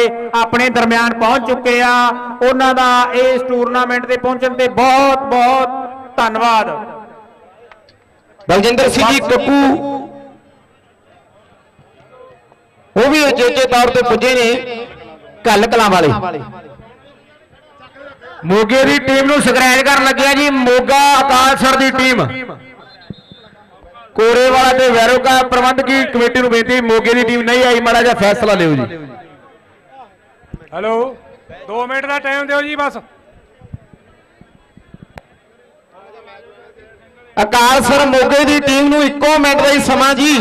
अपने दरम्यान पहुंच चुके आ। उन्हां दा इस टूरनामेंट ते पहुंचण ते बहुत बहुत धन्नवाद। बलजिंदर सिंह जी कप्पू वो भी उचेचे तौर पर पुजे ने घल कलां वाले। मोगे की टीम नूं स्क्रैच कर लगे जी। मोगा अकालसर की टीम कोरेवाला ते वैरोका प्रबंधकी कमेटी नूं बेनती मोगे की टीम नहीं आई, माड़ा जिहा फैसला लिओ जी। हेलो 2 मिनट का टाइम दिओ जी बस। अकालसर मोगे की टीम नूं इक्को मिनट का ही समा जी।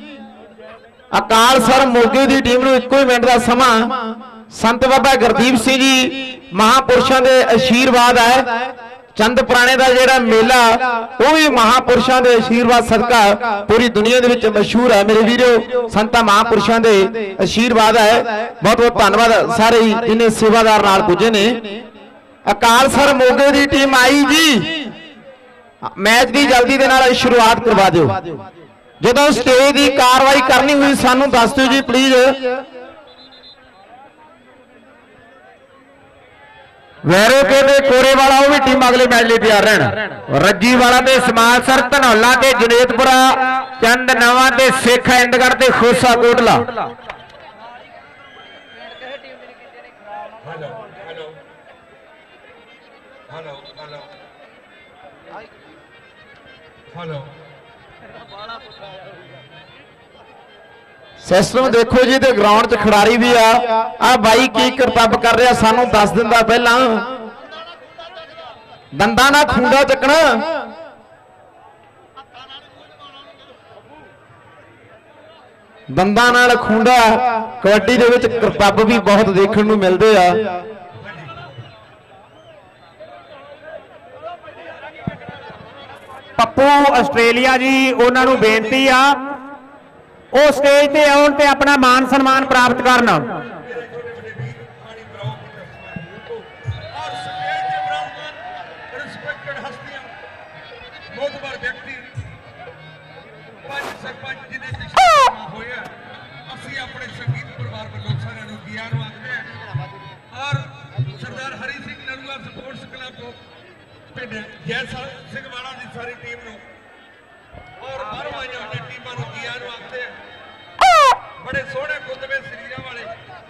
अकालसर मोगे की टीम नूं इक्को ही मिनट का समा। संत बाबा गुरदीप सिंह जी महापुरुषों के आशीर्वाद है। चंद पुराने का जिहड़ा मेला वो भी महापुरुषों के आशीर्वाद सदका पूरी दुनिया दे विच मशहूर है। मेरे वीरो संतां महापुरुषों के आशीर्वाद है। बहुत बहुत धन्यवाद सारे जिन्हें सेवादार नाल पुजे ने। अकालसर मोगे की टीम आई जी। मैच की जल्दी दे नाल शुरुआत करवा दिओ। जो स्टेज की कार्रवाई करनी हुई सानू दस दिओ जी प्लीज। वैरोके ते कोरेवाला वो भी टीम अगले मैच लिए तैयार रहन। रज्जी वाला ते समालसर धनौला ते जनेतपुरा चंद नवा ते सिख इंदगढ़ ते खोसा कोटला। सिस्टम देखो जी ते ग्राउंड च खिडारी भी आ बाई की करतब कर रहा सानू दस दिंदा पहला। दंदा ना खूंडा चकना। दंदा नाल खूंडा कबड्डी दे विच करतब भी बहुत देखने नूं मिलदे आ। पप्पू आस्ट्रेलिया जी उन्हां नूं बेनती आ वो स्टेज ते आउण ते अपना मान सम्मान प्राप्त करना। जैसा सिंह वाला की सारी टीम नूं और बाहरों आई हुई टीमां नूं जी आनू आखदे बड़े सोहने कुतबे शरीरां वाले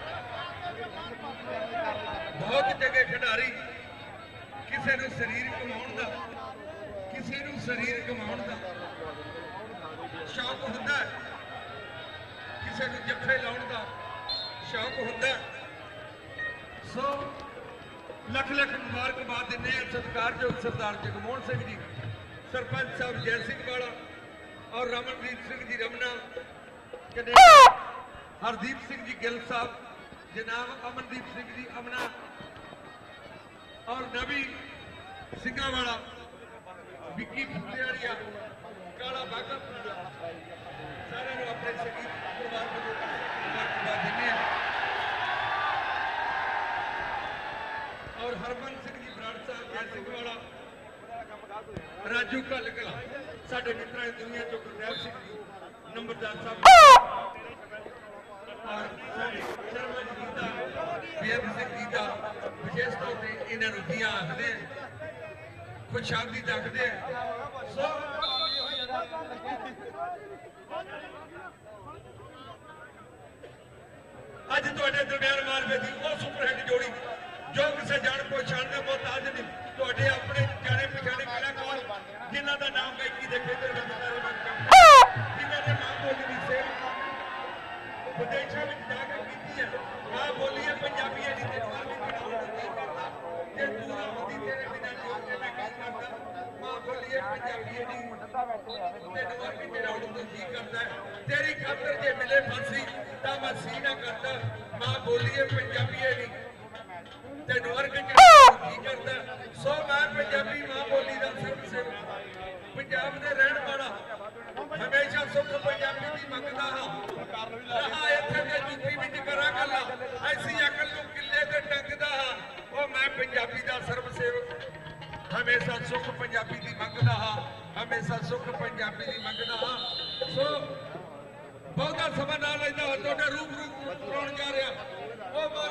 बहुत जगह खिडारी किसी नूं शरीर कमाउण दा किसी नूं शरीर कमाउण दा शौक हुंदा है, किसी नूं जफ्फे लाउण दा शौक हुंदा है। सो लख लख मुबारकबाद दिने सत्कारयोग सरदार जगमोहन सिंह जी सरपंच साहब जय सिंह वाला और रमनदीप सिंह जी रमना हरदीप सिंह जी गिल साहब जनाब अमनदीप सिंह जी अमना और नबी सिंह वाला विक्की फुलियाड़िया काला बागा सारे अपने संगीत परिवार को मुबारकबाद दिने और हरमन सिंह जी बराड़ साहब जय सिंह वाला राजू कल कला साढ़े मित्रों की दुनिया चो गुरदेव सिंह जी नंबरदार साहब और शर्मा जी का बेअद सिंह जी का विशेष तौर पर इन्होंने दियां आखते खुशहाली दखते अज तुहाडे दरम्यान मालवे की वो सुपरहिट जोड़ी जो किसी जान पहचान का मोहताज नहीं तुहाडे अपने जाने पछाने कलाकार जिन्हों का नाम गायकी के खेतर में जिन्हों ने मां बोली की सेवा विदेशों में जाकर की है। मां बोली है पंजाबी है जिसे पूरा मोदी तेरे बिना जोड़ के मैं गल करता मां बोली है पंजाबी है जी करता है तेरी खातर जे मिले फांसी तो मैं सी ना करता मां बोली है पंजाबी है नहीं तेन अर्ग जी करता सो मैं पंजाबी मां बोली का सर्वसेवक पंजाब के रहन वाला हमेशा सुख पंजाबी की मंगता हाँ रहा इत्थे ते यूपी विच करा गल्लां ऐसी अकल नूं किले ते टंगदा हाँ वो मैं पंजाबी का सर्वसेवक हमेशा सुख पंजाबी की मंगता हाँ हमेशा सुख पंजाबी की मंगता हाँ। सो बहुता समा ना लैंदा तुहाडे रूप कराउण जा रहा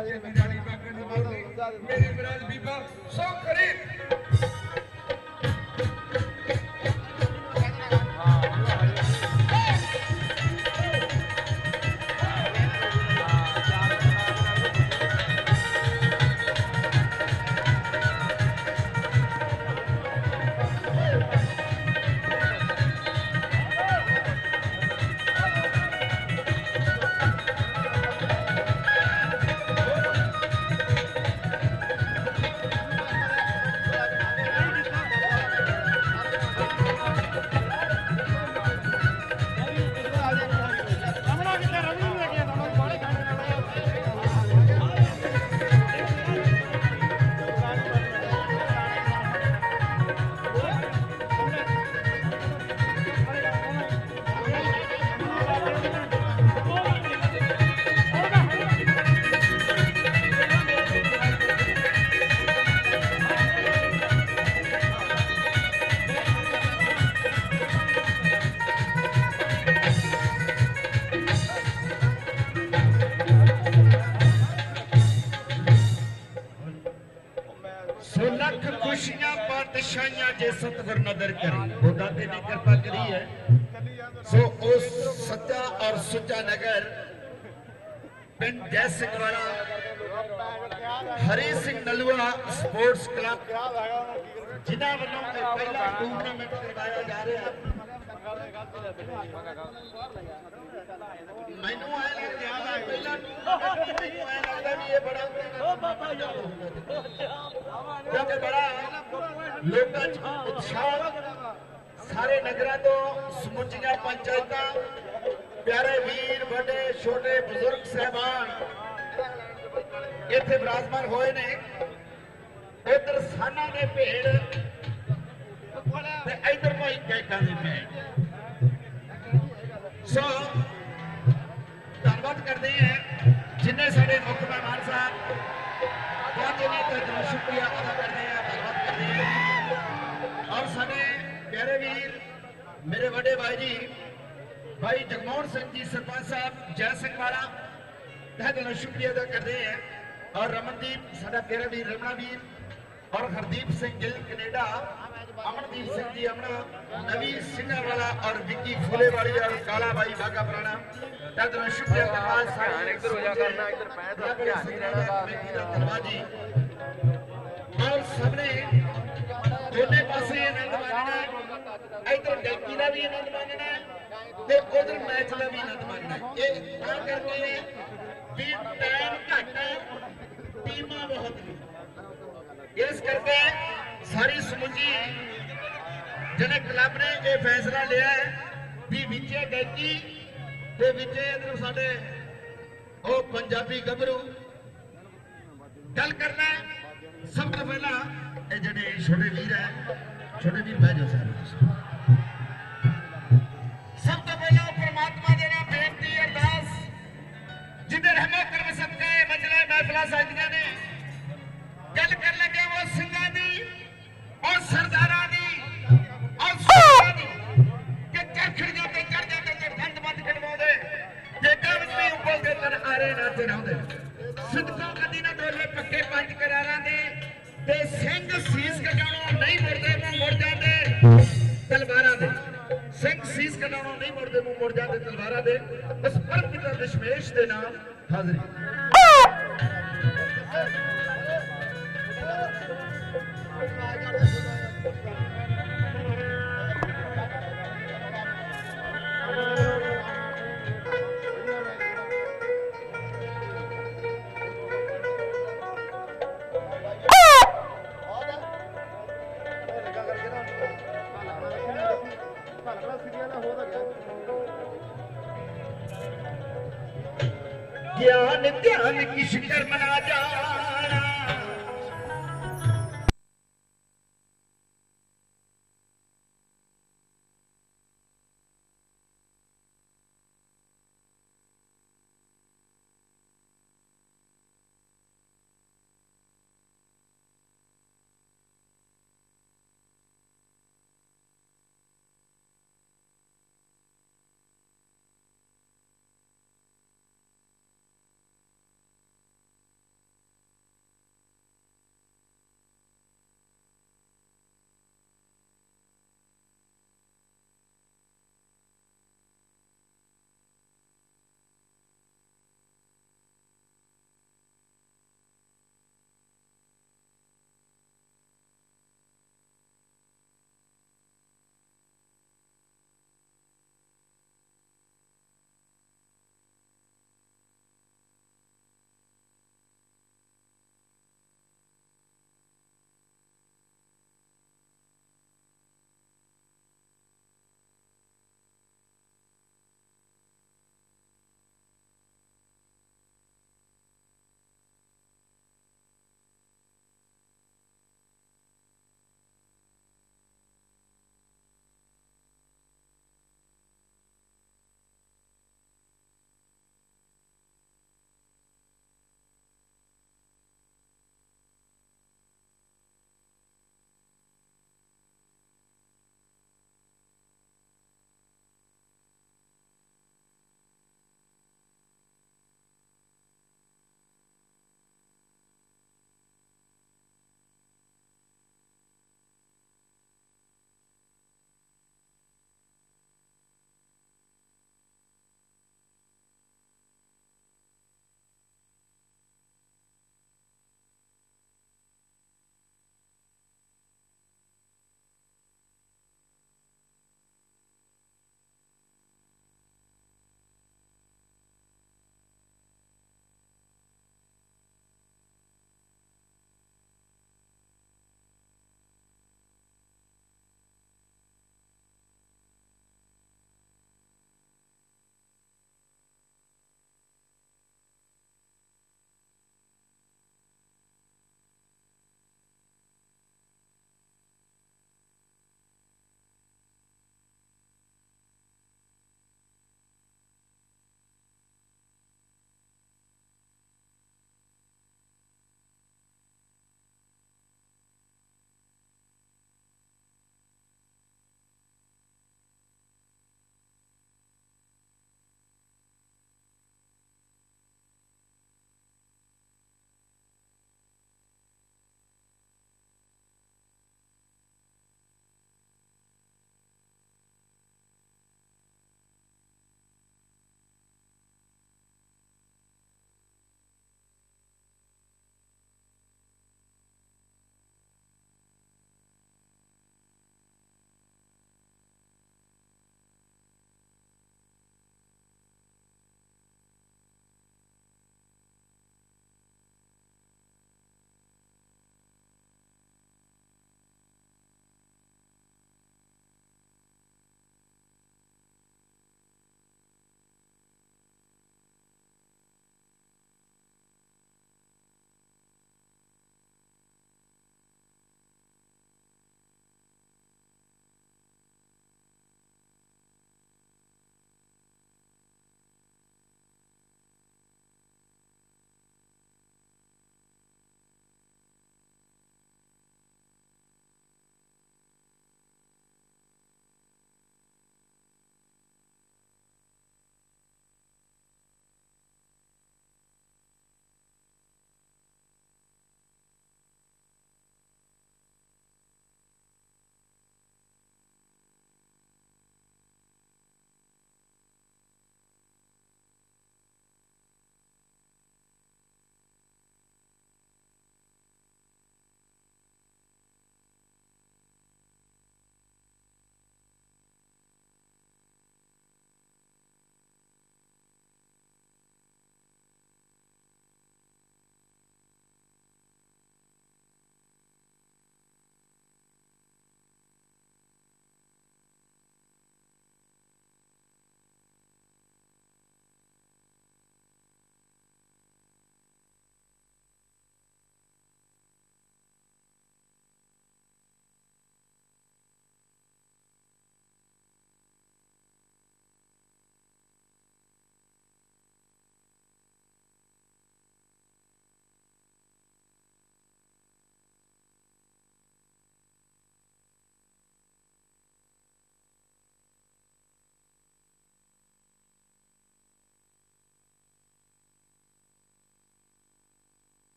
जमीरानी बागन बोली मेरी विराज बीबा सो खरीद सतगुर नदर करी खुदा तेरी कृपा करी है सो उस सच्चा और सुच्चा नगर पिंड जय सिंह वाला हरी सिंह नलुआ स्पोर्ट्स क्लब जिन्हां ਵੱਲੋं पहला टूर्नामेंट करवाया जा रहा है मैनू आया लगता पहला टूर्नामेंट आया लगता भी ये बड़ा क्योंकि बड़ा लोकां च उत्साह सारे नगरां तो समुचियां पंचायतां प्यारे वीर बड़े छोटे बुजुर्ग साहबान इत्थे विराजमान होए ने इधर साना दे भेड़ ते इधर भाई कैकां दे भेड़ सो धन्यवाद करते हैं जिन्हें साडे मुख्य मेहमान साहब पहुंचे ने तो शुक्रिया अदा करते हैं धन्यवाद करते हैं और साडे प्यारे वीर मेरे बड़े भाई जी भाई जगमोहन सिंह जी सरपंच साहब जय सिंह वाला तहे दिलों शुक्रिया अदा करते हैं और रमनदीप साडा प्यारा वीर रमना वीर और हरदीप सिंह गिल कनेडा अमनदीप सिंह जी अमना नवीर सिंह वाला और विक्की फूले वाली और काला भाई बागा पुराना तहे दिलों शुक्रिया धन्यवाद इधर हो जा करना इधर पैर धन्यवाद जी और सबने दोने पासे आनंद मानना इधर गलती का भी आनंद मानना ते उधर मैच का भी आनंद मानना ये तां करके भी टाइम घट टीमां बहुत ने इस करके सारी समुची जिन्हें क्लब ने यह फैसला लिया है भी विचे गैकी ते विचे इधर साडे ओ पंजाबी गभरू गल करना सब तो पहला ये जड़े छोटे वीर है छोटे वीर बह जाओ सारे सब तो पहला परमात्मा दे नाम बेनती अरदास जिधर रहमत कर सदका मजला महफिल सजदियां ने गल कर लगे वो सिंघां दी और सरदारां दी और सूबां दी कि चरखड़ियां ते चढ़ जाते ते ठंड बंद कटवाउंदे जे कवच भी उबलदे तर आरे नाच रहाउंदे सदकों कदी ना डोले पक्के पंज करारां दे ते सिंह सीस कटाउणों नहीं मुड़दे मुंह मुड़ जांदे तलवारां दे सिंह सीस कटाउणों नहीं मुड़दे मुंह मुड़ जांदे तलवारां दे उस परम पिता दशमेश दे नाम हाज़री ज्ञान ध्यान किस कर मना जाना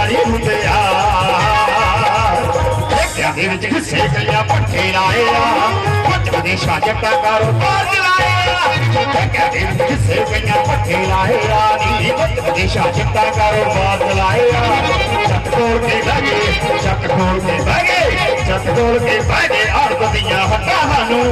जगारी हुंदे आ ਦੇ ਵਿੱਚ ਹਿੱਸੇ ਕਈਆਂ ਪੱਠੇ ਲਾਏ ਆ ਕੁਝ ਵਿਦੇਸ਼ਾਂ ਜੱਟਾਂ ਕਾਰੋਬਾਰ ਚਲਾਏ ਆ ਦੇ ਵਿੱਚ ਹਿੱਸੇ ਕਈਆਂ ਪੱਠੇ ਲਾਏ ਆ ਨੀ ਕੁਝ ਵਿਦੇਸ਼ਾਂ ਜੱਟਾਂ ਕਾਰੋਬਾਰ ਚਲਾਏ ਆ ਛੱਤ ਤੋੜ ਕੇ ਬਹਿ ਗਏ ਛੱਤ ਤੋੜ ਕੇ ਬਹਿ ਗਏ ਛੱਤ ਤੋੜ ਕੇ ਬਹਿ ਗਏ ਆੜਤ ਦੀਆਂ ਹੱਟਾਂ ਨੂੰ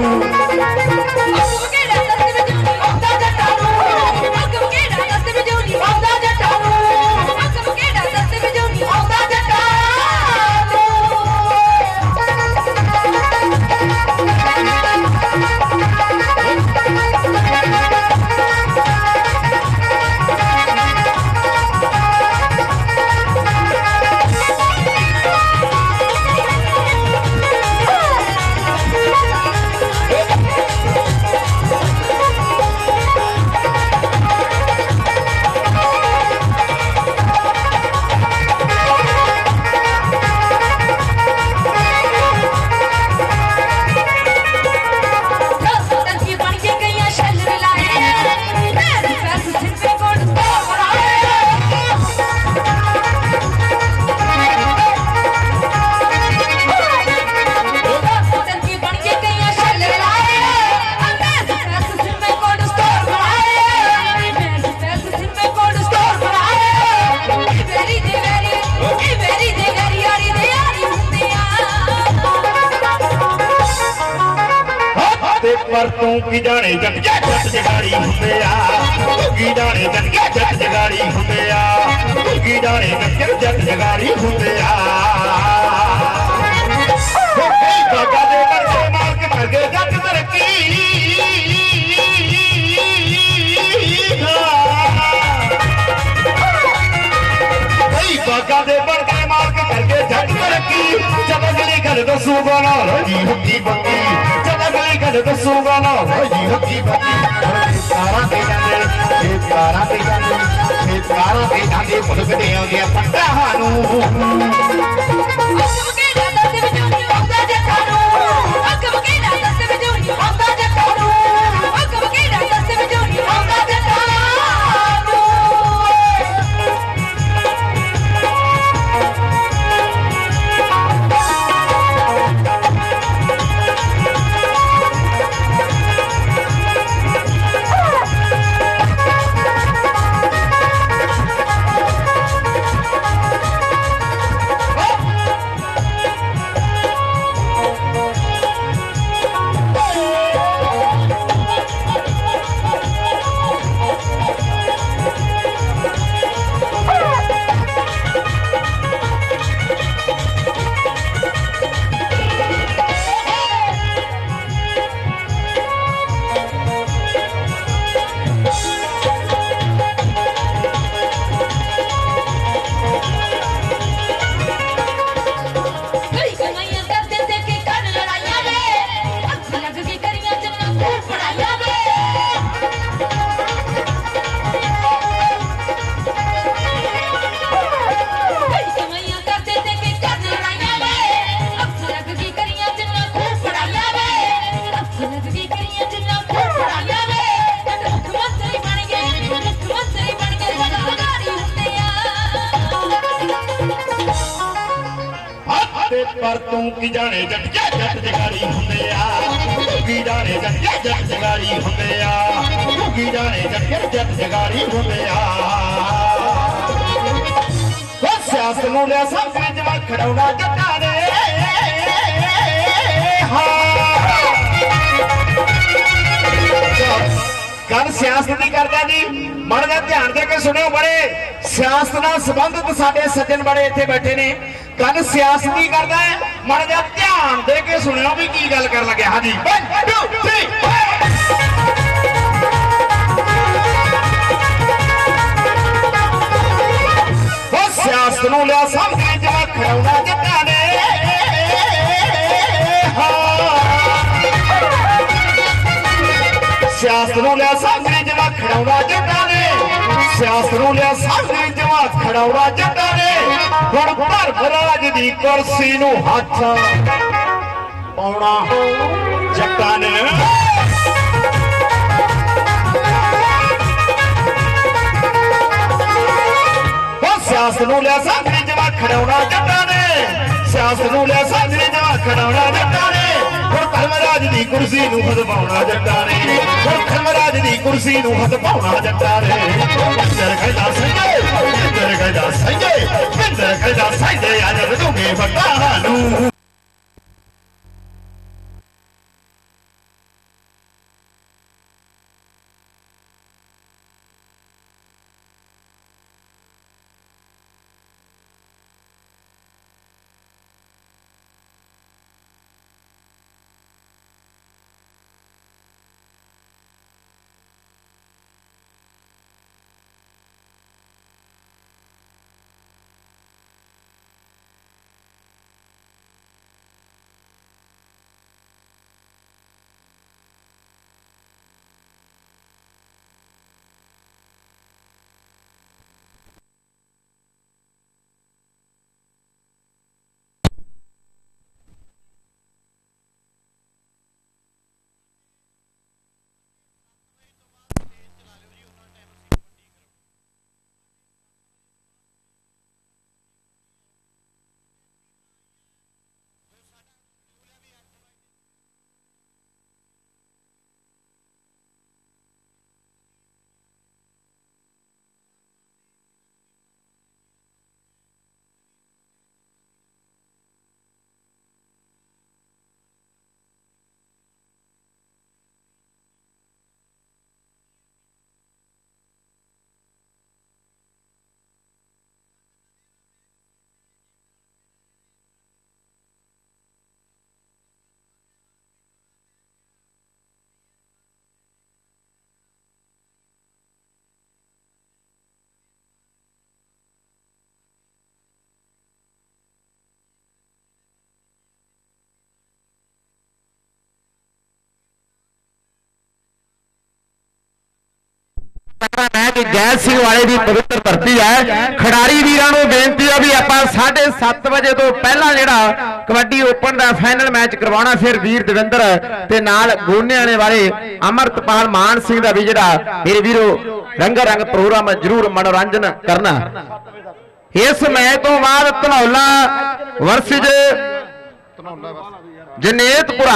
पर तू की जाने जट जगाड़ी हुंदे आ की जाने जट जगाड़ी हुंदे आ की जाने जट जगाड़ी हुंदे आ बागा दे करके मार के कर गए जट तरक्की बागा दे बन के मार के कर गए जट तरक्की जब अगली घर दसूगा ना जी हुक्की बंगी गल दसूगा ना भाई हकी बकी कारा दे जांदे कारा दे मुल्क दे आंदे पट्टा हानू पर तू की जाने जट जगाड़ी हुंदे आ की जाने जट जगाड़ी हुंदे आ की जाने जट जगाड़ी हुंदे आ ओ सियासत नूं लिया सब जमा खड़ौना जट्टा दे गल सियासत की करदा जी माड़ा जिहा ध्यान दे के सुनियो बड़े सियासत नाल संबंधित साडे सज्जन बड़े इत्थे बैठे ने गल सियासत की करदा है माड़ा जिहा ध्यान दे के सुनियो भी की गल कर लगे। हाँ जी 1 2 3 सियासत नूं लिया सामने जमा खड़ौना जट्टा ने सियासत नूं लिया सामने जमा खड़ौना जट्टा ने सियासत नूं लिया सामने जमा खड़ौना जट्टा ने हुण धर्मराज दी कुर्सी नूं हथ पाउणा जट्टा ने ਸਿਆਸਤ ਨੂੰ ਲਿਆ ਸਾਥੀ ਜਵਾ ਖੜਾਉਣਾ ਜੱਟਾਂ ਨੇ ਸਿਆਸਤ ਨੂੰ ਲਿਆ ਸਾਥੀ ਜਵਾ ਖੜਾਉਣਾ ਜੱਟਾਂ ਨੇ ਹੁਣ ਧਰਮਰਾਜ ਦੀ ਕੁਰਸੀ ਨੂੰ ਹਦਪਾਉਣਾ ਜੱਟਾਂ ਨੇ ਹੁਣ ਧਰਮਰਾਜ ਦੀ ਕੁਰਸੀ ਨੂੰ ਹਦਪਾਉਣਾ ਜੱਟਾਂ ਨੇ ਪਿੰਦਰ ਖੜਾ ਸੰਜੇ ਪਿੰਦਰ ਖੜਾ ਸੰਜੇ ਪਿੰਦਰ ਖੜਾ ਸੰਜੇ ਅੱਜ ਰਦੂਗੇ ਵੱਟਾਂ ਨੂੰ मैच जय सिंह वाले की पवित्र धरती है खिडारी वीरां नूं बेनती है भी आपां 7:30 बजे तो पहला जिहड़ा कबड्डी ओपन का फाइनल मैच करवाना फिर वीर दविंदर ते नाल गोनियाने वाले अमृतपाल मान सिंह का भी जिहड़ा मेरे वीरो रंगा रंग प्रोग्राम जरूर मनोरंजन करना। इस मैच तो बाद धनौला वर्सेज जनेतपुरा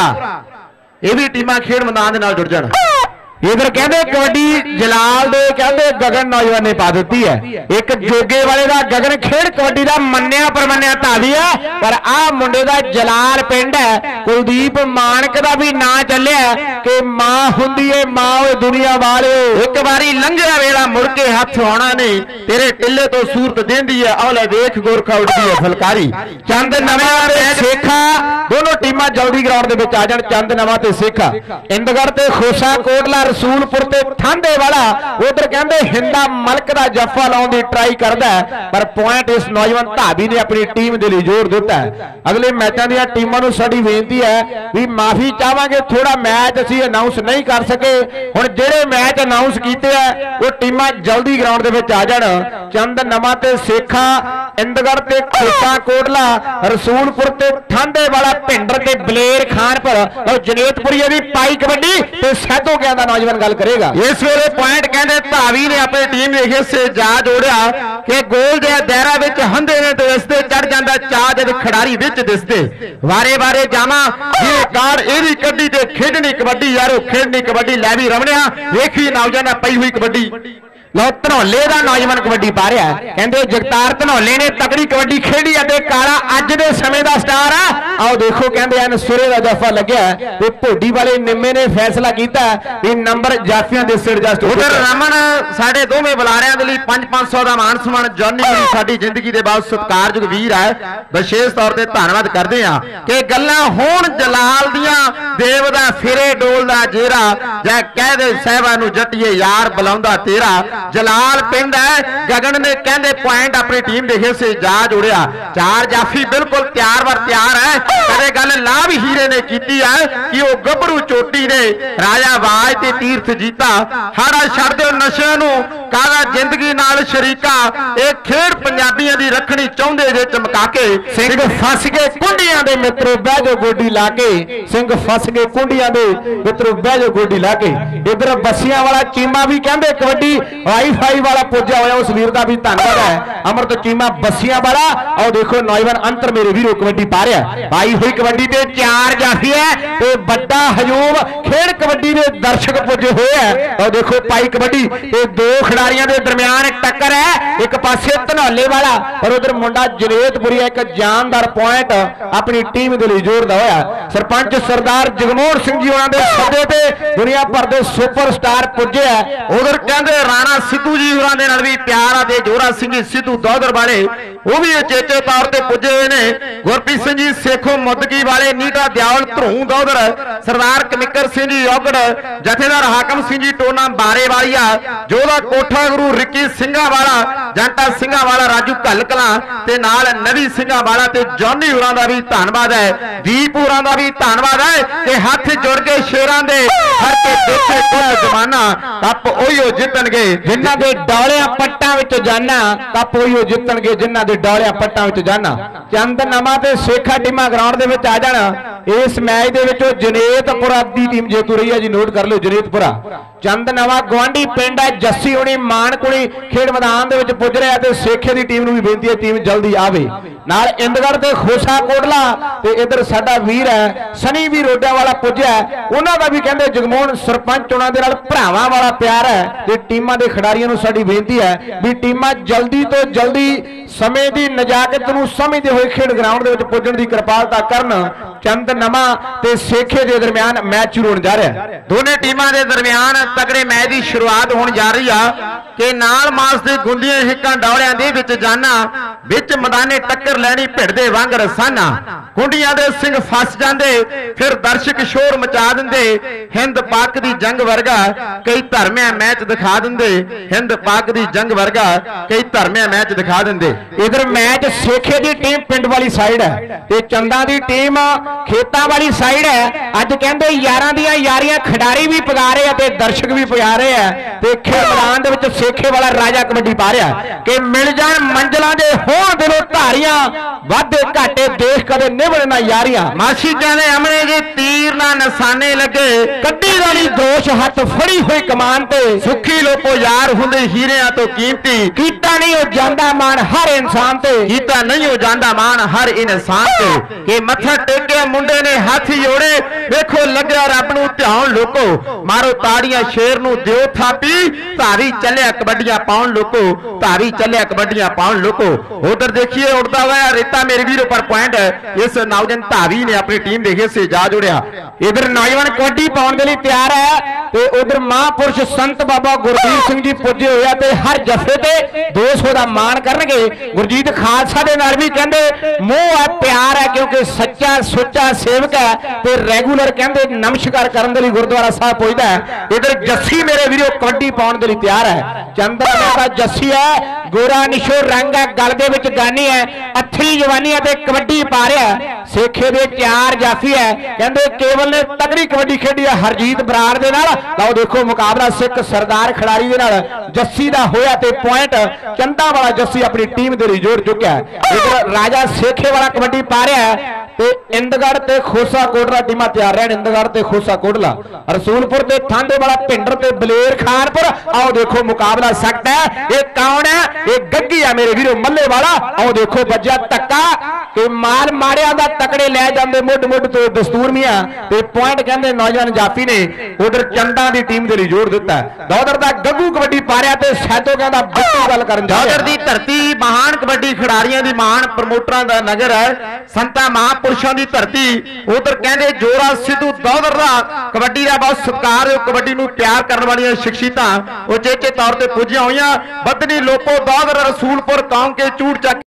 ये भी टीमां खेड मैदान दे नाल जुड़ जाण। इधर कहते कबड्डी जलाल दे कहते गगन नौजवान ने पा दी है एक जोगे वाले का गगन खेड कबड्डी का मन्निया परमन्निया धावी है पर आ मुंडे का जलाल पिंड है कुलदीप मानक का भी ना चलिया कि मां हुंदी है मां दुनिया वाले एक बारी लंघिया वेला मुड़ के हथ आना नहीं तेरे टिल्ले तो सूरत देंदी है औले देख गोरखा उठदी है फुलकारी। चंद नवा ते सेखा दोनों टीमां जल्दी ग्राउंड दे विच आ जाण। चंद नवा ते सेखा इंदगढ़ ते खोसा कोटला रसूलपुर ते थांदे वाला उधर कहते हिंदा मलक का जफा लाने की ट्राई करता है पर पॉइंट इस नौजवान धाबी ने अपनी टीम के लिए जोर दिता है। अगले मैचों दी टीमों को साडी बेनती है भी माफी चाहांगे थोड़ा मैच असीं अनाउंस नहीं कर सके हुण जिहड़े मैच अनाउंस कीते हैं वो टीमां जल्दी ग्राउंड दे विच आ जाण। चंद नवा ते सेखा इंदगढ़ ते खोसा कोटला रसूलपुर ते थांदे वाला भिंडर ते बलेर खानपुर और जनेतपुरी दी पाई कबड्डी ते सैदो क्या नौजवान गल करेगा। इस वेले पॉइंट कहते धावी ने अपनी टीम के हिस्से जा जोड़िया कि गोल दे दायरा विच हंधे ने तो इसते चढ़ जाता चाह जब खिडारी विच दिसदे वारे वारे जावा ये कार एदी कड्डी ते खेडनी कबड्डी यारो खेडनी कबड्डी लै भी रवणिया वेखी नौजवान पई हुई कबड्डी लो धनौले का नौजवान कबड्डी पा रहा है कहते जगतार धनौले ने तगड़ी कबड्डी खेडी है काला अज के समय का स्टार है। आओ देखो कहते हैं सुरे का जफा लग्या है भोडी वाले निम्मे ने फैसला किया नंबर जाफिया के सिर जस्ट उधर रमन साडे दोवें बुलारियां दे लई 500 का मान सम्मान जॉनी साडी जिंदगी के बाद सत्कारयोग वीर है विशेष तौर पर धन्यवाद करते हैं कि गल्लां होण जलाल दियां देव दा फिरे डोल दा जेरा जै कह दे साहिबां नूं जट्टीए यार बुलाउंदा तेरा जलाल पिंड है गगन ने कहते पॉइंट अपनी टीम के हिस्से जा जोड़िया चार जाफी बिल्कुल तैयार वर तैयार है कदे गल लाभ हीरे ने की है कि वह गभरू चोटी ने राजा वाज ते तीर्थ जीता हाड़ा छड़ दो नशे नूं काला जिंदगी नाल शरीका एक खेड पंजाबियों की रखनी चाहते जे चमका के सिंह फस गए कुंडियां दे मित्रों बह जो गोडी ला के सिंह फस गए कुंडियां दे मित्रों बह जो गोडी ला के। इधर बसियां वाला चीमा भी कहते कबड्डी वाईफाई वाला पुजा होया उस वीर का भी धन्यवाद है। अमृत चीमा बसियां वाला और देखो नौजवान अंतर मेरे वीरों कबड्डी पा रहा आई हुई कबड्डी ते 4 जाफी है ते बड़ा हजूम खेल कबड्डी के दर्शक पुजे हुए है और देखो पाई कबड्डी ते 2 खिडारियों के दरमियान टक्कर है। एक पासे धनौले वाला और उधर मुंडा जनेतपुरी एक जानदार पॉइंट अपनी टीम के लिए जोड़ता होया। सरपंच सरदार जगमोहन सिंह जी उन्होंने सदे ते दुनिया भर के सुपरस्टार पुजे है। उधर कहते राणा सिद्धू जी उन्होंने भी प्यार आते जोरा सिंह जी सिद्धू दौदर वाले वो भी उचेचे तौर पर पुजे हुए ने। गुरप्रीत सिंह जी सेखो मुदगी वाले नीटा दयाल धरू दौदर सरदार कमिकर सिंह जी औगड़ जथेदार हाकम सिंह जी टोना बारे वालिया जोधा कोठा गुरु रिक्की सिंघा वाला जंटा सिंघा वाला राजू घल कला ते नाल नवी सिंघा वाला ते जॉनी होरां दा भी धन्नवाद है। दीप होरां दा भी धन्नवाद है ते हाथ जुड़ के शेरां दे हर के देखे कुल जमाना कप ओहियो जितणगे जिन्हां दे डौलियां पट्टां विच जाना कप ओहियो जितणगे जिन्हां दे डौलियां पट्टां विच जाना। चंद नमा ते सेखा टीमां ग्राउंड दे विच आ जाण। इस मैच दे विच जनेतपुरा दी टीम जेतू रही है जी नोट कर लो जनेतपुरा। चंद नवा गवांढी पिंड है जस्सी होनी मानकुड़ी खेड मैदान दे विच पुज रहा ते सेखे दी टीम नूं भी बेनती है टीम जल्दी आवे। नाल इंदगढ़ ते खोसा कोटला ते इधर साडा वीर है सनी भी रोडा वाला पुजा है उन्हां दा भी कहंदे जगमोहन सरपंच उन्हां दे नाल भरावां वाला प्यार है ते टीमां दे खिडारियां नूं साडी बेनती है भी टीमां जल्दी तो जल्दी समय की नजाकत नूं समझदे होए खेड ग्राउंड दे विच पुजण दी कृपालता करन। चंद नमा ते सेखे दे दरमियान मैच शुरू होने जा रहा है। दोनों टीमां दे दरमियान तगड़े मैच की शुरुआत होने जा रही है कि नाल मास दे गुंदियां हिक्कां डौलियां दे विच जाना विच मैदाने टक्कर लैनी भिड़दे वांग रसाना गुंडियां दे सिंह फस जांदे फिर दर्शक शोर मचा दिंदे हिंद पाक दी जंग वर्गा कई धर्मिया मैच दिखा दिंदे हिंद पाक दी जंग वर्गा कई धर्मिया मैच दिखा दिंदे। इधर मैच सेखे दी टीम पिंड वाली साइड है ते चंदा दी टीम खेतां वाली साइड है। अज कहंदे यारां दियां यारियां खिडारी भी पगा रहे ते दर्शक भी पगा रहे हैं ते खेल मैदान दे विच सेखे वाला राजा कबड्डी पा रहा कि मिल जाण मंजिलां दे होण दिलों धारियां वाधे घाटे देख कदे निभण ना यारियां मासी कहंदे अमने जे तीर ना निशाने लगे कड्डी वाली दोष हथ फड़ी हुई कमान ते सुखी लोको यार हुंदे हीरियां तो कीमती कीता नहीं हो जांदा मान हर इंसान ते कीता नहीं हो जांदा मान हर इंसान ते कि मत्था टेके मुंडे ने हाथ जोड़े देखो लग्या रब नूं ध्यान लोको मारो ताड़ियां शेर नूं दिओ थापी धारी चलिया कबड्डियां पाउण लोको धारी चलिया कबड्डियां पाउण लोको। उधर देखिए उड़ता हुआ रेता मेरे वीरों पर पॉइंट है इस नौजवान धावी ने अपनी टीम देखे से जा जुड़िया। इधर नौजवान कबड्डी पाउण दे लई तैयार है ते उधर महापुरुष संत बाबा गुरदीप सिंह जी पुजे होया ते हर जफे ते 200 दा मान करनगे। गुरजीत खालसा दे नाल भी कहंदे मोह है प्यार है क्योंकि सच्चा सुच्चा सेवक है ते रेगुलर कहंदे नमस्कार करन दे लई गुरुद्वारा साहब पुजदा है। इधर जस्सी मेरे वीरों कबड्डी पाउण दे लई तैयार है। चंद्रमा दा जस्सी है गोरा निशो रंग है गल दे विच गानी है अथरी जवानी है ते कबड्डी पा रहा है। सेखे दे 4 जाफी है कहंदे केवल ने तगड़ी कबड्डी खेडी है हरजीत बराड़ दे नाल। लाओ देखो मुकाबला सिख सरदार खिडारी दे नाल जस्सी दा होया ते पॉइंट चंदा वाला जस्सी अपनी टीम दे लई जोड़ चुका है। इधर राजा सेखे वाला कबड्डी पा रहा है ते इंदगढ़ ते खोसा कोटला टीमां तैयार रहन। इंदगढ़ ते खोसा कोटला रसूलपुर ते थांडे वाला भिंडर ते बलेर खानपुर आओ देखो मुकाबला सख्त है। ये कौन है ये गग्गी है मेरे वीरों मल्ले वाला। आओ देखो बज्जा धक्का कि माल मारिया दा तकड़े लै जांदे मुड मुड तो दस्तूर मियां ते पॉइंट कहंदे नौजवान जाफी ने उधर चंदा दी टीम दे लई जोड़ दिता। दौदर दा गग्गू कबड्डी पा रहा ते सैदो कहंदा बिल्कुल गल करन जा दौदर दी धरती महान कबड्डी खिडारियां दी महान प्रमोटरां दा नगर है संता महापुरुषां दी धरती। उधर कहंदे जोरा सिद्धू दौदर दा कबड्डी दा बहुत सत्कार है कबड्डी नूं प्यार करन वालियां शख्सियतां उचेचे तौर ते पुजियां होईयां बदनी लोपो दौदर रसूलपुर कौम के चूड़ चक